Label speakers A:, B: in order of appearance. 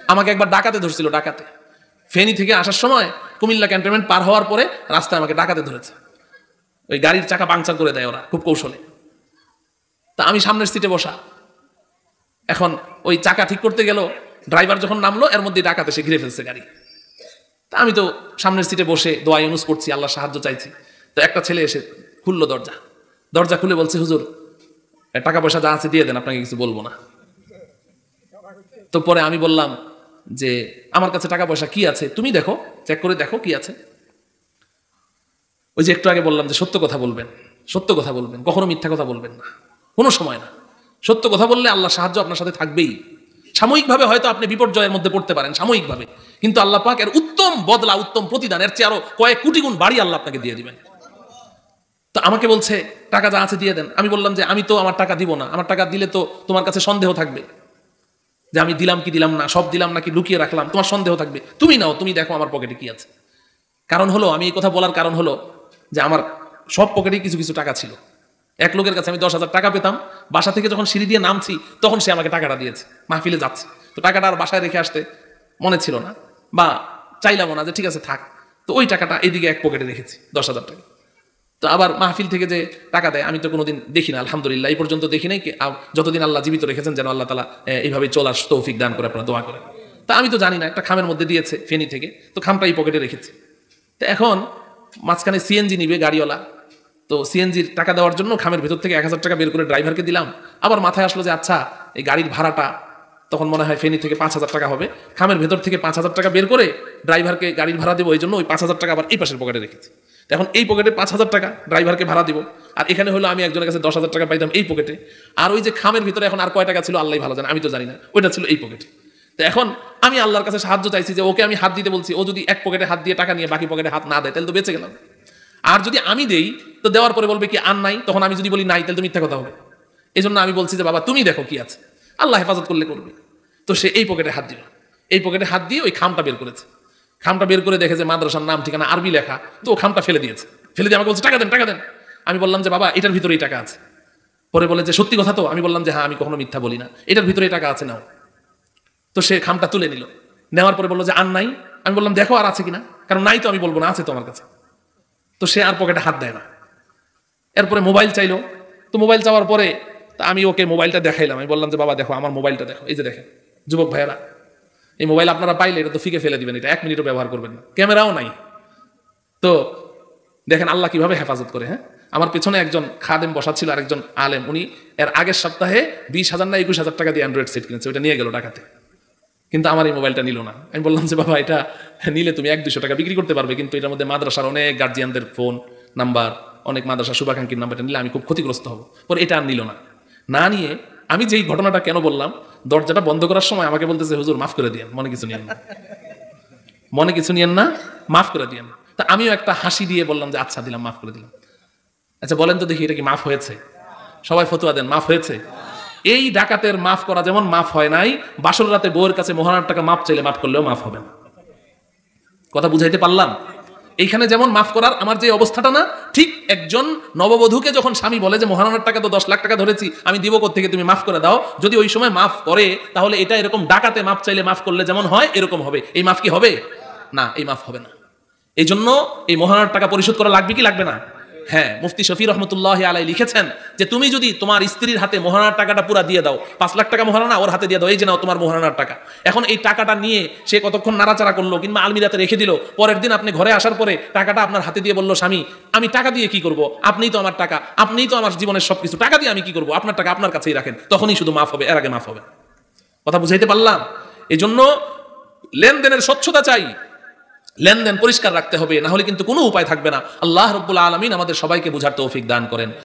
A: আমাকে একবার ডাকাতে ধরছিল, ডাকাতে ফেনী থেকে আসার সময় কুমিল্লা ক্যান্টনমেন্ট পার হওয়ার পরে রাস্তায় আমাকে ডাকাতে ধরেছে। ওই গাড়ির চাকা পাংচার করে দেয় ওরা খুব কৌশলে। তা আমি সামনের সিটে বসা, এখন ওই চাকা ঠিক করতে গেল, ড্রাইভার যখন নামলো এর মধ্যে ডাকাতে সে ঘিরে ফেলছে গাড়ি। তা আমি তো সামনের সিটে বসে দোয়া ইউনুস করছি, আল্লাহ সাহায্য চাইছি। তো একটা ছেলে এসে খুললো দরজা খুলে বলছে, হুজুর টাকা পয়সা যা আছে দিয়ে দেন, আপনাকে কিছু বলবো না। তো পরে আমি বললাম যে আমার কাছে টাকা পয়সা কি আছে তুমি দেখো, চেক করে দেখো কি আছে। ওই যে একটু আগে বললাম যে সত্য কথা বলবেন, সত্য কথা বলবেন, কখনো মিথ্যা কথা বলবেন না, কোনো সময় না। সত্য কথা বললে আল্লাহ সাহায্য আপনার সাথে থাকবেই। সাময়িকভাবে হয়তো আপনি বিপর্যয়ের মধ্যে পড়তে পারেন, সাময়িকভাবে, কিন্তু আল্লাহ পাক এর উত্তম বদলা, উত্তম প্রতিদান, এর চেয়ে আরো কয়েক কোটি গুণ বাড়ি আল্লাহ আপনাকে দিয়ে দিবেন। তো আমাকে বলছে টাকা যা আছে দিয়ে দেন। আমি বললাম যে আমি তো আমার টাকা দিব না, আমার টাকা দিলে তো তোমার কাছে সন্দেহ থাকবে যে আমি দিলাম কি দিলাম না, সব দিলাম নাকি লুকিয়ে রাখলাম, তোমার সন্দেহ থাকবে, তুমি নাও, তুমি দেখো আমার পকেটে কি আছে। কারণ হলো, আমি এই কথা বলার কারণ হলো যে আমার সব পকেটে কিছু কিছু টাকা ছিল। এক লোকের কাছে আমি 10,000 টাকা পেতাম, বাসা থেকে যখন সিঁড়ি দিয়ে নামছি তখন সে আমাকে টাকাটা দিয়েছে, মাহফিলে যাচ্ছে। তো টাকাটা আর বাসায় রেখে আসতে মনে ছিল না, বা চাইলামও না যে ঠিক আছে থাক। তো ওই টাকাটা এইদিকে এক পকেটে রেখেছি, 10,000 টাকা। তো আবার মাহফিল থেকে যে টাকা দেয় আমি তো কোনোদিন দেখি না, আলহামদুলিল্লাহ এই পর্যন্ত দেখি নাই। যতদিন আল্লাহ জীবিত রেখেছেন যেন আল্লাহ তাআলা এইভাবে চলার তৌফিক দান করে, আপনারা দোয়া করেন। তা আমি তো জানি না, একটা খামের মধ্যে দিয়েছে ফেনী থেকে, তো খামটা এই পকেটে রেখেছি। তো এখন মাঝখানে সিএনজি নিবে গাড়িওয়ালা, তো সিএনজির টাকা দেওয়ার জন্য খামের ভেতর থেকে 1,000 টাকা বের করে ড্রাইভারকে দিলাম। আবার মাথায় আসলো যে আচ্ছা এই গাড়ির ভাড়াটা তখন মনে হয় ফেনী থেকে 5,000 টাকা হবে, খামের ভেতর থেকে 5,000 টাকা বের করে ড্রাইভারকে গাড়ির ভাড়া দেবো, এই জন্য ওই 5,000 টাকা আবার এই পাশের পকেটে রেখেছি। এখন এই পকেটে 5,000 টাকা ড্রাইভারকে ভাড়া দিব, আর এখানে হলো আমি একজনের কাছে 10,000 টাকা পাইতাম এই পকেটে, আর ওই যে খামের ভিতরে এখন আর কয় টাকা ছিল আল্লাহ ভালো জানে, আমি তো জানি না, ওইটা ছিল এই পকেটে। তো এখন আমি আল্লাহর কাছে সাহায্য চাইছি যে ওকে আমি হাত দিতে বলছি, ও যদি এক পকেটে হাত দিয়ে টাকা নিয়ে বাকি পকেটে হাত না দেয় তাহলে তো বেঁচে গেলাম। আর যদি আমি দেই তো দেওয়ার পরে বলবে কি আর নাই, তখন আমি যদি বলি নাই তাহলে তো মিথ্যা কথা হবে। এই জন্য আমি বলছি যে বাবা তুমি দেখো কি আছে, আল্লাহ হেফাজত করলে করবে। তো সে এই পকেটে হাত দিল, এই পকেটে হাত দিয়ে ওই খামটা বের করেছে। খামটা বের করে দেখে যে মাদ্রাসার নাম ঠিকানা আরবি লেখা, তো ও খামটা ফেলে দিয়েছে। ফেলে দিয়ে আমাকে বলছে টাকা দেন, টাকা দেন। আমি বললাম যে বাবা এটার ভিতরেই টাকা আছে। পরে বলে যে সত্যি কথা তো? আমি বললাম যে হ্যাঁ, আমি কখনো মিথ্যা বলি না, এটার ভিতরেই টাকা আছে, নাও। তো সে খামটা তুলে নিল, নেওয়ার পরে বললো যে আর নাই। আমি বললাম দেখো আর আছে কিনা, কারণ নাই তো আমি বলবো না, আছে তো আমার কাছে। তো সে আর পকেটে হাত দেয় না। এরপরে মোবাইল চাইলো, তো মোবাইল চাওয়ার পরে আমি ওকে মোবাইলটা দেখাইলাম। আমি বললাম যে বাবা দেখো আমার মোবাইলটা দেখো, এই যে দেখেন যুবক ভাইয়েরা, এই মোবাইল আপনারা পাইলে এটা তো ফিকে ফেলে দিবেন, এটা 1 মিনিটও ব্যবহার করবেন না, ক্যামেরাও নাই। তো দেখেন আল্লাহ কিভাবে হেফাজত করে। হ্যাঁ, আমার পেছনে একজন খাদেম বসা ছিল, আরেকজন আলেম, উনি এর আগের সপ্তাহে 20,000 না 21,000 টাকা দিয়ে অ্যান্ড্রয়েড সেট কিনেছে, ওইটা নিয়ে গেল টাকাতে, কিন্তু আমার এই মোবাইলটা নিল না। আমি বললাম যে বাবা এটা নিলে তুমি 100-200 টাকা বিক্রি করতে পারবে, কিন্তু এটার মধ্যে মাদ্রাসার অনেক গার্জিয়ানদের ফোন নাম্বার, অনেক মাদ্রাসা শুভাকাঙ্ক্ষীর নাম্বারটা নিলে আমি খুব ক্ষতিগ্রস্ত হব। পরে এটা আর নিল না। না নিয়ে আমি যেই ঘটনাটা কেন বললাম, দরজাটা বন্ধ করার সময় আমাকে বলতেছে হুজুর মাফ করে দিয়েন, মনে কিছু নিয়েন না, মনে কিছু নিয়েন না, মাফ করে দিয়েন। তা আমিও একটা হাসি দিয়ে বললাম যে আচ্ছা দিলাম, মাফ করে দিলাম। আচ্ছা বলেন তো দেখি এটা কি মাফ হয়েছে? সবাই ফতোয়া দেন, মাফ হয়েছে? এই ডাকাতের মাফ করা যেমন মাফ হয় নাই, বাসর রাতে বউয়ের কাছে মহানার টাকা মাফ চাইলে মাফ করলেও মাফ হবে না। কথা বুঝাইতে পারলাম? এইখানে যেমন মাফ করার আমার যে অবস্থাটা না, ঠিক একজন নববধূকে যখন স্বামী বলে যে মহারণার টাকা তো 10 লাখ টাকা ধরেছি, আমি দিব কোত্থেকে, তুমি মাফ করে দাও, যদি ওই সময় মাফ করে তাহলে এটা এরকম ডাকাতে মাফ চাইলে মাফ করলে যেমন হয় এরকম হবে। এই মাফ কি হবে? না, এই মাফ হবে না। এই জন্য এই মহারণার টাকা পরিশোধ করা লাগবে কি লাগবে না? হ্যাঁ, মুফতি শফি রহমতুল্লাহ আলাই লিখেছেন যে তুমি যদি তোমার স্ত্রীর হাতে মহারণার টাকাটা পুরা দিয়ে দাও, 5 লাখ টাকা মহারণা ওর হাতে দিয়ে দাও, এই যে নাও তোমার মহারণার টাকা। এখন এই টাকাটা নিয়ে সে কতক্ষণ নাড়াচাড়া করলো কিংবা আলমিরাতে রেখে দিল, পরের দিন আপনি ঘরে আসার পরে টাকাটা আপনার হাতে দিয়ে বললো স্বামী আমি টাকা দিয়ে কি করব, আপনিই তো আমার টাকা, আপনিই তো আমার জীবনের সবকিছু, টাকা দিয়ে আমি কি করব, আপনার টাকা আপনার কাছেই রাখেন, তখনই শুধু মাফ হবে, এর আগে মাফ হবে। কথা বুঝাইতে পারলাম? এই জন্য লেনদেনের স্বচ্ছতা চাই, লেনদেন পরিষ্কার রাখতে হবে, না হলে কিন্তু কোনো উপায় থাকবে না। আল্লাহ রাব্বুল আলামিন আমাদের সবাইকে বুঝার তৌফিক দান করেন।